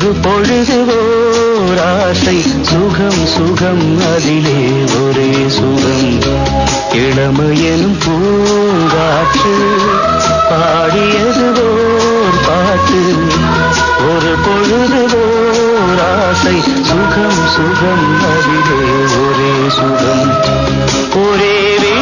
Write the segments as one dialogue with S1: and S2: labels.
S1: ஒரு பொழுது ஓர் ஆசை சுகம் சுகம் அதிலே ஒரே சுகம் இளமையெனும் பூங்காற்று பாடியது ஓர் பாட்டு ஒரு பொழுது ஓர் ஆசை சுகம் சுகம் அதிலே ஒரே சுகம் ஒரே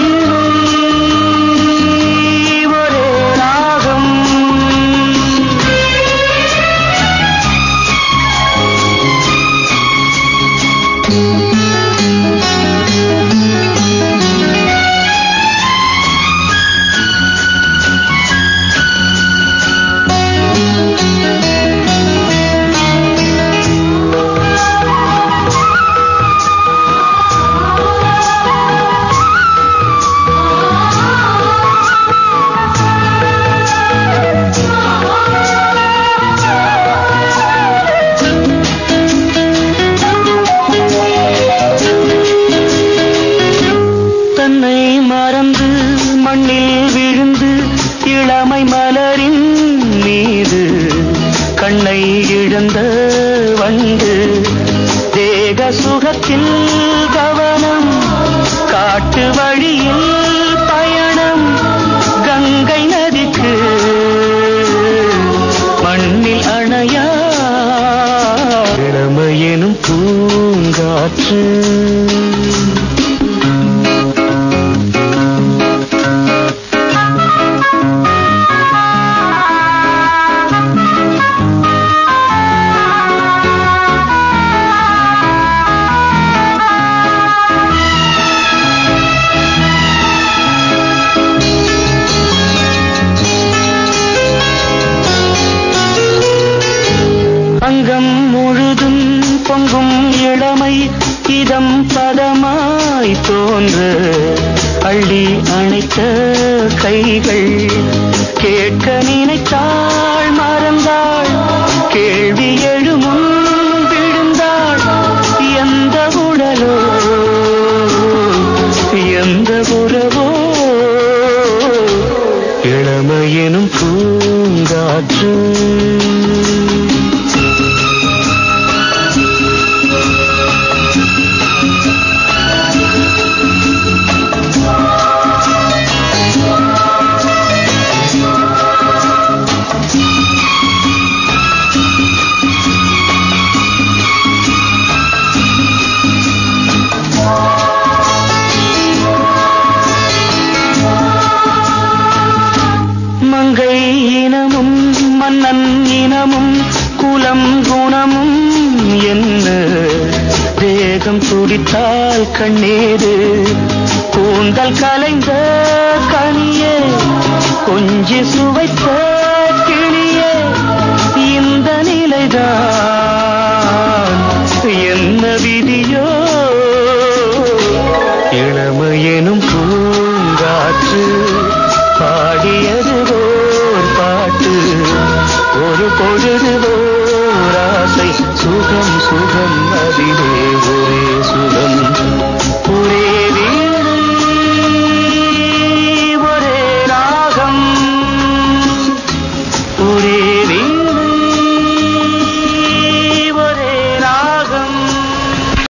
S1: மண்ணில் விழுந்து இளமை மலரின் மீது கண்ணை இழந்த வண்டு தேக சுகத்தில் கவனம் காட்டு வழியில் பயணம் கங்கை நதிக்கு மண்ணில் அணையா இளமையெனும் பூங்காற்று அங்கம் முழுதும் பொங்கும் இளமை இதம் பதமாய் தோன்ற அள்ளி அணைத்த கைகள் கேட்க நினைத்தாள் மறந்தாள் கேள்வி எழுமுன் விழுந்தாள் எந்த உடலோ எந்த உறவோ இளமையெனும் பூங்காற்று மங்கை இனமும் மன்னன் இனமும் குலம் குணமும் என்ன தேகம் துடித்தால் கண்ணேது கூந்தல் கலைந்த கனியே கொஞ்சி சுவைத்த கிளியே இந்த நிலைதான் என்ன விதியோ இளமையெனும் பூங்காற்று பாடியது ஓர் பாட்டு ஒரு பொழுது ஓர் ஆசை சுகம் சுகம் அதிலே